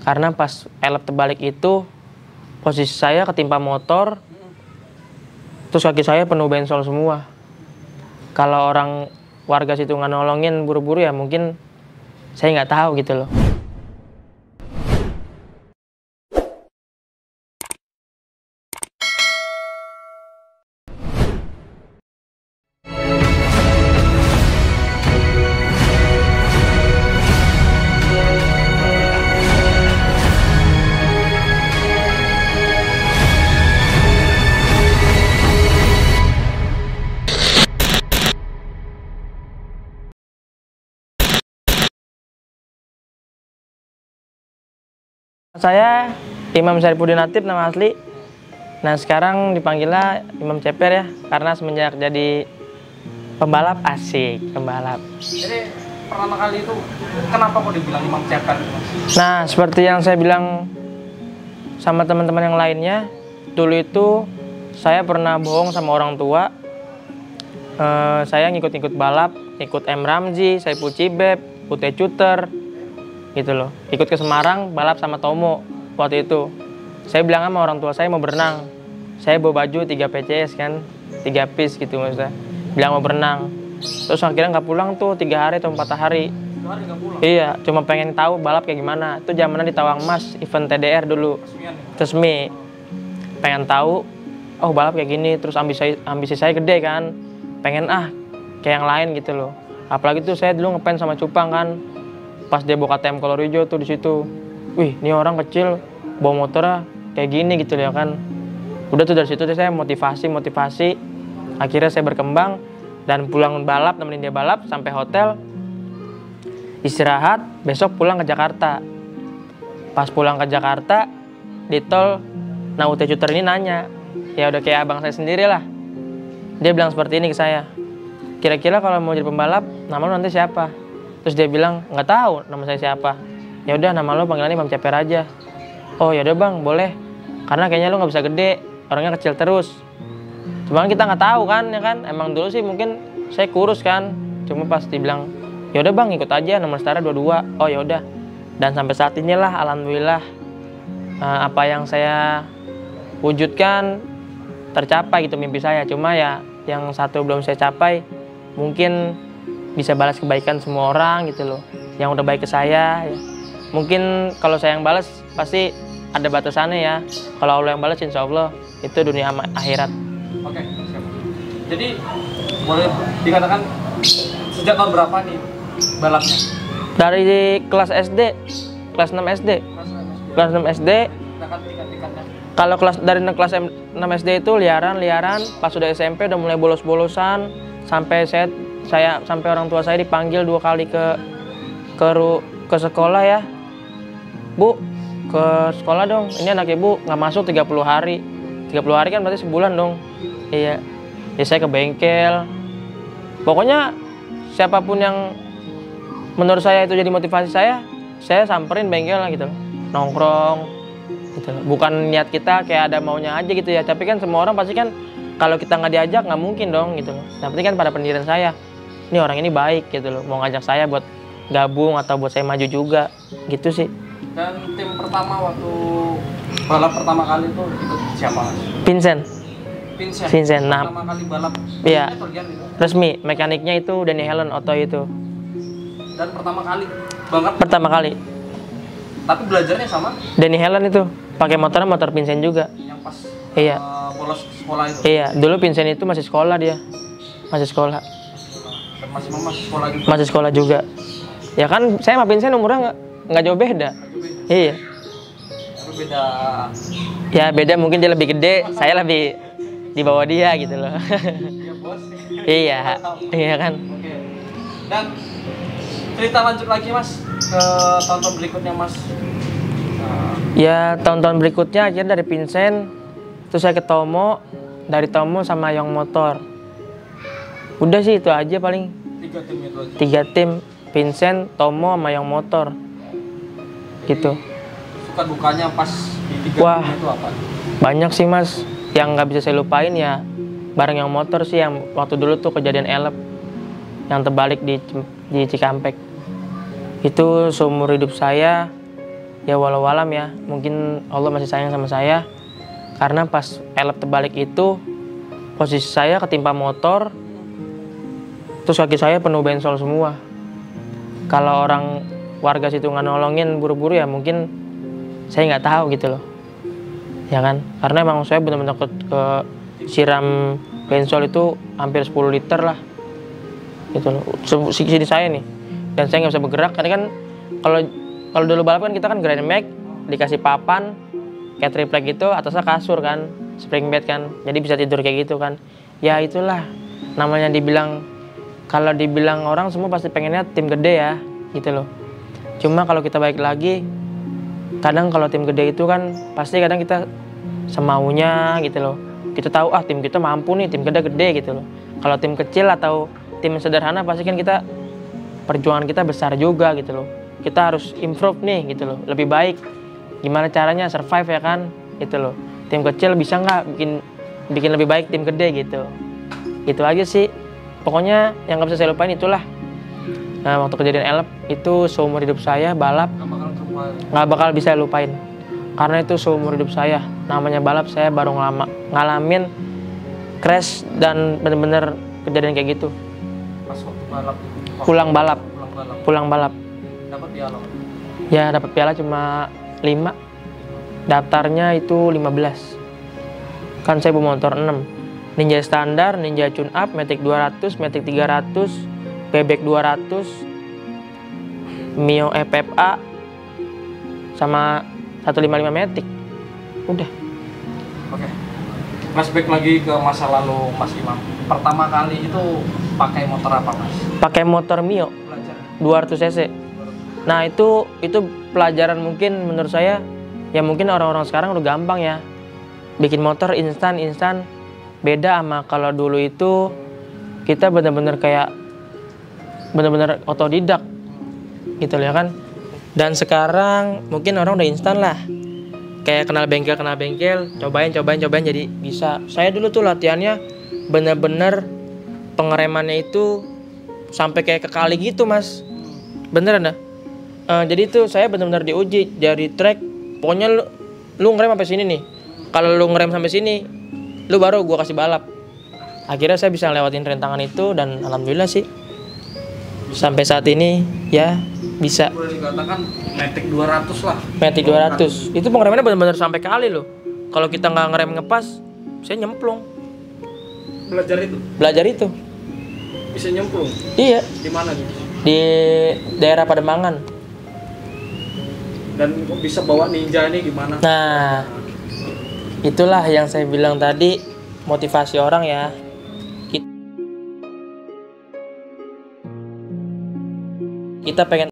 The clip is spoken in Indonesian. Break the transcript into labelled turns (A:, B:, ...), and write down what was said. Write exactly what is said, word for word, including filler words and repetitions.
A: Karena pas elep terbalik itu posisi saya ketimpa motor, terus kaki saya penuh bensol semua. Kalau orang warga situ nggak nolongin buru-buru ya mungkin saya nggak tahu gitu loh. Saya Imam Syarifuddin Natib nama asli. Nah sekarang dipanggilnya Imam Ceper ya, karena semenjak jadi pembalap asik, pembalap.
B: Jadi pertama kali itu kenapa kok dibilang Imam Ceper?
A: Nah seperti yang saya bilang sama teman-teman yang lainnya, dulu itu saya pernah bohong sama orang tua. Uh, saya ngikut-ngikut balap, ikut M. Ramzi, Saiful Cibeb, Putih Cuter, gitu loh. Ikut ke Semarang balap sama Tomo waktu itu. Saya bilang sama orang tua saya mau berenang. Saya bawa baju tiga P C S kan, tiga piece gitu maksudnya. Bilang mau berenang. Terus akhirnya nggak pulang tuh tiga hari atau empat hari.
B: Tiga hari nggak pulang?
A: Iya, cuma pengen tahu balap kayak gimana. Itu zamannya di Tawang Mas, event T D R dulu. Resmi. Pengen tahu, oh balap kayak gini. Terus ambisi ambisi saya gede kan. Pengen ah kayak yang lain gitu loh. Apalagi tuh saya dulu ngefans sama Cupang kan. Pas dia bawa K T M Kolor Hijau tuh di situ, wih ini orang kecil bawa motornya kayak gini gitu ya kan. Udah tuh dari situ saya motivasi motivasi, akhirnya saya berkembang dan pulang balap, nemenin dia balap sampai hotel, istirahat, besok pulang ke Jakarta. Pas pulang ke Jakarta di tol, nah U T Cuter ini nanya, ya udah kayak abang saya sendiri lah. Dia bilang seperti ini ke saya, kira-kira kalau mau jadi pembalap, nama lu nanti siapa? Terus dia bilang, nggak tahu nama saya siapa. Ya udah nama lo panggilannya Imam Ceper aja. Oh ya udah bang, boleh. Karena kayaknya lo nggak bisa gede, orangnya kecil terus. Cuma kita nggak tahu kan, ya kan. Emang dulu sih mungkin saya kurus kan. Cuma pas dibilang, ya udah bang ikut aja nomor setara dua puluh dua. Oh ya udah. Dan sampai saat inilah, alhamdulillah apa yang saya wujudkan tercapai gitu mimpi saya. Cuma ya yang satu belum saya capai, mungkin bisa balas kebaikan semua orang gitu loh yang udah baik ke saya ya. Mungkin kalau saya yang balas pasti ada batasannya ya. Kalau Allah yang balas insya Allah itu dunia akhirat.
B: Oke, siap. Jadi boleh dikatakan sejak tahun berapa nih balapnya?
A: Dari kelas S D, kelas enam S D. Kelas enam S D. Kalau kelas dari kelas enam S D itu liaran-liaran, pas sudah S M P udah mulai bolos-bolosan sampai saya saya sampai orang tua saya dipanggil dua kali ke ke ke sekolah ya. Bu, ke sekolah dong. Ini anak ibu nggak masuk tiga puluh hari. tiga puluh hari kan berarti sebulan dong. Iya. Ya saya ke bengkel. Pokoknya siapapun yang menurut saya itu jadi motivasi saya, saya samperin bengkel lah gitu loh. Nongkrong gitu loh. Bukan niat kita kayak ada maunya aja gitu ya. Tapi kan semua orang pasti kan kalau kita nggak diajak nggak mungkin dong gitu loh. Yang penting kan pada pendirian saya, ini orang ini baik gitu loh, mau ngajak saya buat gabung atau buat saya maju juga gitu sih.
B: Dan tim pertama waktu balap pertama kali itu ikut siapa?
A: Vincent.
B: Vincent.
A: Vincent. Nah,
B: pertama kali balap.
A: Iya.
B: Gitu?
A: Resmi, mekaniknya itu Denny Helen Auto itu.
B: Dan pertama kali banget.
A: Pertama kali.
B: Tapi belajarnya sama?
A: Denny Helen itu pakai motornya motor Vincent juga.
B: Yang pas
A: iya.
B: Uh, bolos sekolah itu.
A: Iya, dulu Vincent itu masih sekolah dia. Masih sekolah.
B: Masih masih sekolah juga.
A: Masih sekolah juga. Ya kan saya sama Vincent umurnya nggak nggak jauh beda. beda. Iya.
B: Tapi beda.
A: Ya beda mungkin dia lebih gede, saya lebih di bawah dia gitu loh.
B: Iya bos.
A: Iya, iya kan.
B: Oke. Dan cerita lanjut lagi mas ke tahun-tahun berikutnya mas. Nah.
A: Ya tahun-tahun berikutnya akhirnya dari Vincent, terus saya ke Tomo, dari Tomo sama Young Motor. Udah sih itu aja paling.
B: Tiga tim itu aja.
A: Tiga tim, Vincent, Tomo, sama Young Motor. Gitu.
B: Suka dukanya pas di tiga
A: Wah,
B: tim itu apa?
A: Banyak sih mas. Yang nggak bisa saya lupain ya bareng Young Motor sih yang waktu dulu tuh kejadian elep yang terbalik di di Cikampek. Itu seumur hidup saya ya walau alam ya, mungkin Allah masih sayang sama saya. Karena pas elep terbalik itu posisi saya ketimpa motor, terus kaki saya penuh bensol semua. Kalau orang warga situ nggak nolongin buru-buru ya mungkin saya nggak tahu gitu loh, ya kan? Karena emang saya benar-benar ke, ke siram bensol itu hampir sepuluh liter lah, gitu loh. Sini saya nih, dan saya nggak bisa bergerak karena kan kalau kalau dulu balap kan kita kan grand mag dikasih papan kayak triplek gitu, atasnya kasur kan, spring bed kan, jadi bisa tidur kayak gitu kan. Ya itulah namanya dibilang, kalau dibilang orang semua pasti pengennya tim gede ya, gitu loh. Cuma kalau kita balik lagi, kadang kalau tim gede itu kan pasti kadang kita semaunya gitu loh. Kita tahu ah tim kita mampu nih, tim gede-gede gitu loh. Kalau tim kecil atau tim sederhana pasti kan kita perjuangan kita besar juga gitu loh. Kita harus improve nih gitu loh, lebih baik. Gimana caranya survive ya kan, gitu loh. Tim kecil bisa nggak bikin bikin lebih baik tim gede gitu. Itu aja sih. Pokoknya yang nggak bisa saya lupain itulah. Nah waktu kejadian elep itu seumur hidup saya balap nggak bakal bisa lupain. Karena itu seumur hidup saya, namanya balap saya baru ngelama, ngalamin crash dan bener-bener kejadian kayak gitu.
B: Pas waktu balap.
A: Pulang balap.
B: Pulang balap.
A: Pulang balap.
B: Dapat piala.
A: Ya dapat piala cuma lima. Daftarnya itu lima belas. Kan saya bawa motor enam. Ninja standar, Ninja tune up, Matic dua ratus, Matic tiga ratus, Bebek dua ratus, Mio F F A sama seratus lima puluh lima Matic. Udah.
B: Oke. Flashback lagi ke masa lalu Mas Imam. Pertama kali itu pakai motor apa, Mas?
A: Pakai motor Mio
B: Belajar.
A: dua ratus cc. Nah, itu itu pelajaran mungkin menurut saya ya mungkin orang-orang sekarang udah gampang ya. Bikin motor instan-instan. Beda sama kalau dulu itu kita benar-benar kayak benar-benar otodidak gitu ya kan. Dan sekarang mungkin orang udah instan lah, kayak kenal bengkel kenal bengkel cobain cobain cobain jadi bisa. Saya dulu tuh latihannya benar-benar pengeremannya itu sampai kayak ke kali gitu mas, beneran dah. Uh, jadi tuh saya benar-benar diuji dari track. Pokoknya lu, lu ngerem sampai sini nih, kalau lu ngerem sampai sini lu baru gua kasih balap. Akhirnya saya bisa lewatin rintangan itu dan alhamdulillah sih sampai saat ini ya bisa.
B: Boleh dikatakan Matic dua ratus lah.
A: Matic dua ratus. Itu pengeremannya benar-benar sampai kali loh. Kalau kita nggak ngerem ngepas, saya nyemplung.
B: Belajar itu.
A: Belajar itu.
B: Bisa nyemplung.
A: Iya.
B: Di mana nih?
A: Di daerah Pademangan.
B: Dan kok bisa bawa Ninja ini gimana?
A: Nah, itulah yang saya bilang tadi, motivasi orang ya. Kita pengen